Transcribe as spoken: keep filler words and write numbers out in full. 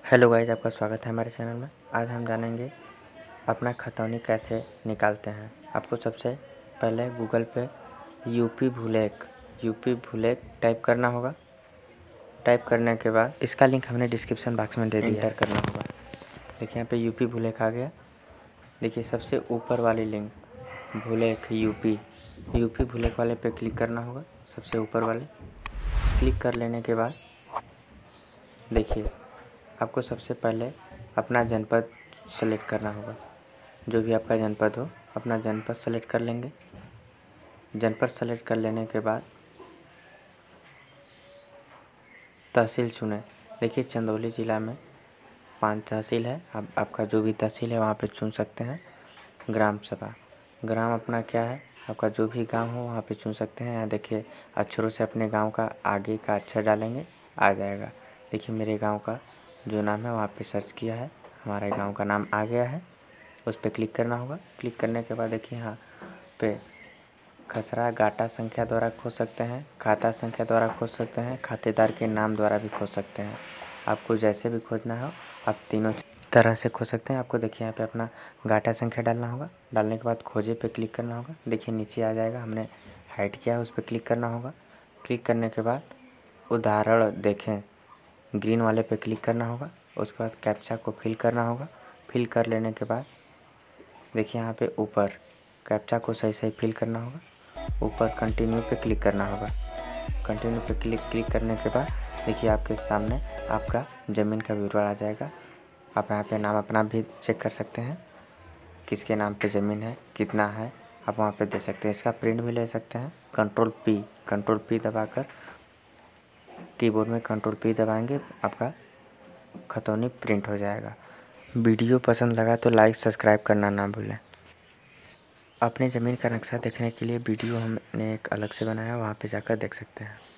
Hello guys, आपका स्वागत है हमारे चैनल में। आज हम जानेंगे अपना खतौनी कैसे निकालते हैं। आपको सबसे पहले गूगल पे UP Bhulekh UP Bhulekh type करना होगा। टाइप करने के बाद इसका लिंक हमने डिस्क्रिप्शन बॉक्स में दे दिया है। एंटर करना होगा। देखिए यहाँ पे यूपी भूलेख आ गया। देखिए सबसे ऊपर वाली link Bhulekh UP UP Bhulekh वाले पे क्लिक करना होगा। सबसे ऊपर वाले क्लिक कर लेने के बाद देखिए आपको सबसे पहले अपना जनपद सेलेक्ट करना होगा। जो भी आपका जनपद हो अपना जनपद सेलेक्ट कर लेंगे। जनपद सेलेक्ट कर लेने के बाद तहसील चुनें। देखिए चंदौली ज़िला में पांच तहसील है। आप आपका जो भी तहसील है वहाँ पे चुन सकते हैं। ग्राम सभा ग्राम अपना क्या है, आपका जो भी गांव हो वहाँ पे चुन सकते हैं। यहाँ देखिए अक्षरों से अपने गांव का आगे का अक्षर डालेंगे, आ जाएगा। देखिए मेरे गांव का जो नाम है वहाँ पे सर्च किया है, हमारे गांव का नाम आ गया है। उस पर क्लिक करना होगा। क्लिक करने के बाद देखिए यहाँ पे खसरा गाटा संख्या द्वारा खोज सकते हैं, खाता संख्या द्वारा खोज सकते हैं, खातेदार के नाम द्वारा भी खोज सकते हैं। आपको जैसे भी खोजना हो आप तीनों तरह से खोज सकते हैं। आपको देखिए यहाँ पे अपना गाटा संख्या डालना होगा। डालने के बाद खोजे पे क्लिक करना होगा। देखिए नीचे आ जाएगा, हमने हाइड किया है उस पर क्लिक करना होगा। क्लिक करने के बाद उदाहरण देखें ग्रीन वाले पे क्लिक करना होगा। उसके बाद कैप्चा को फिल करना होगा। फिल कर लेने के बाद देखिए यहाँ पे ऊपर कैप्चा को सही सही फिल करना होगा। ऊपर कंटिन्यू पे क्लिक करना होगा। कंटिन्यू पे क्लिक क्लिक करने के बाद देखिए आपके सामने आपका ज़मीन का विवरण आ जाएगा। आप यहाँ पे नाम अपना भी चेक कर सकते हैं, किसके नाम पे ज़मीन है, कितना है, आप वहाँ पे दे सकते हैं। इसका प्रिंट भी ले सकते हैं। कंट्रोल पी कंट्रोल पी दबाकर कीबोर्ड में कंट्रोल पी दबाएंगे, आपका खतौनी प्रिंट हो जाएगा। वीडियो पसंद लगा तो लाइक सब्सक्राइब करना ना भूलें। अपने ज़मीन का नक्शा देखने के लिए वीडियो हमने एक अलग से बनाया, वहाँ पे जाकर देख सकते हैं।